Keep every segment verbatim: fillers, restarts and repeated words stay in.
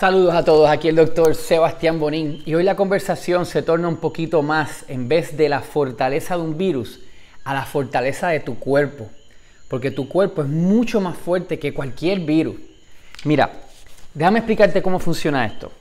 Saludos a todos, aquí el doctor Sebastián Bonín y hoy la conversación se torna un poquito más, en vez de la fortaleza de un virus, a la fortaleza de tu cuerpo, porque tu cuerpo es mucho más fuerte que cualquier virus. Mira, déjame explicarte cómo funciona esto.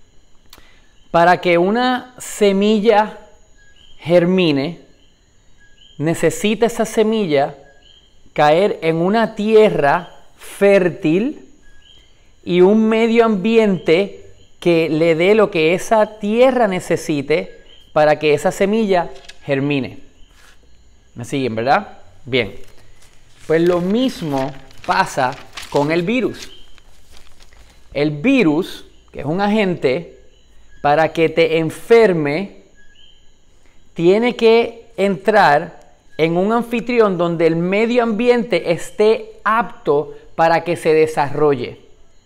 Para que una semilla germine, necesita esa semilla caer en una tierra fértil y un medio ambiente que le dé lo que esa tierra necesite para que esa semilla germine. ¿Me siguen, verdad? Bien. Pues lo mismo pasa con el virus. El virus, que es un agente, para que te enferme, tiene que entrar en un anfitrión donde el medio ambiente esté apto para que se desarrolle.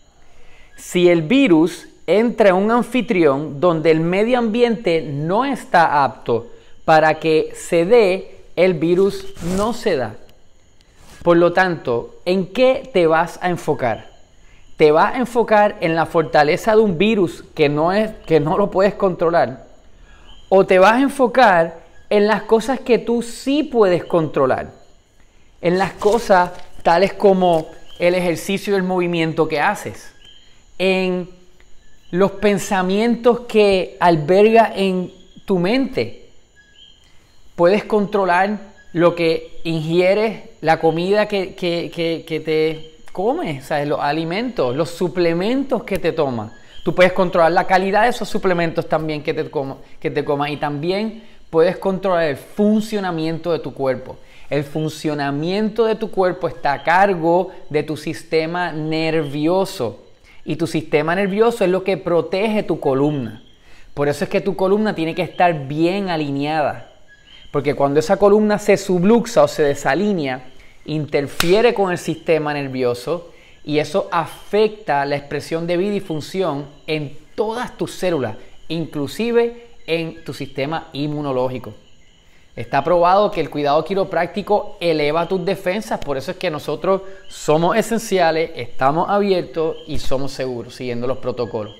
Si el virus entra en un anfitrión donde el medio ambiente no está apto para que se dé, el virus no se da. Por lo tanto, ¿en qué te vas a enfocar? ¿Te vas a enfocar en la fortaleza de un virus que no es, que no lo puedes controlar? ¿O te vas a enfocar en las cosas que tú sí puedes controlar? En las cosas tales como el ejercicio y el movimiento que haces. En los pensamientos que alberga en tu mente. Puedes controlar lo que ingieres, la comida que, que, que, que te comes, ¿sabes? Los alimentos, los suplementos que te tomas. Tú puedes controlar la calidad de esos suplementos también que te, coma, que te comas y también puedes controlar el funcionamiento de tu cuerpo. El funcionamiento de tu cuerpo está a cargo de tu sistema nervioso. Y tu sistema nervioso es lo que protege tu columna. Por eso es que tu columna tiene que estar bien alineada. Porque cuando esa columna se subluxa o se desalinea, interfiere con el sistema nervioso y eso afecta la expresión de vida y función en todas tus células, inclusive en tu sistema inmunológico. Está probado que el cuidado quiropráctico eleva tus defensas, por eso es que nosotros somos esenciales, estamos abiertos y somos seguros siguiendo los protocolos.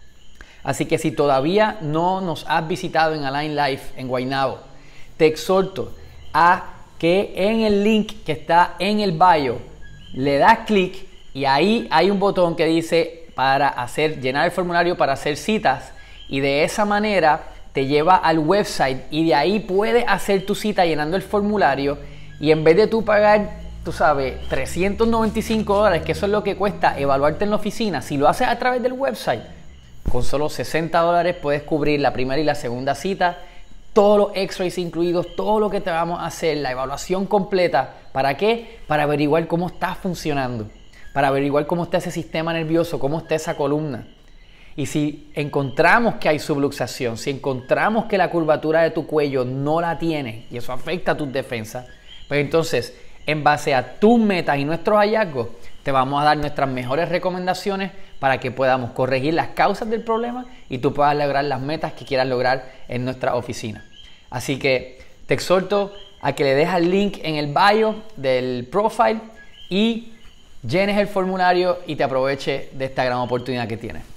Así que si todavía no nos has visitado en Align Life en Guaynabo, te exhorto a que en el link que está en el bio le das clic y ahí hay un botón que dice para hacer, llenar el formulario para hacer citas y de esa manera te lleva al website y de ahí puedes hacer tu cita llenando el formulario y en vez de tú pagar, tú sabes, trescientos noventa y cinco dólares, que eso es lo que cuesta evaluarte en la oficina, si lo haces a través del website, con solo sesenta dólares puedes cubrir la primera y la segunda cita, todos los x-rays incluidos, todo lo que te vamos a hacer, la evaluación completa. ¿Para qué? Para averiguar cómo está funcionando, para averiguar cómo está ese sistema nervioso, cómo está esa columna. Y si encontramos que hay subluxación, si encontramos que la curvatura de tu cuello no la tienes y eso afecta a tus defensas, pues entonces, en base a tus metas y nuestros hallazgos, te vamos a dar nuestras mejores recomendaciones para que podamos corregir las causas del problema y tú puedas lograr las metas que quieras lograr en nuestra oficina. Así que te exhorto a que le dejes el link en el bio del profile y llenes el formulario y te aproveches de esta gran oportunidad que tienes.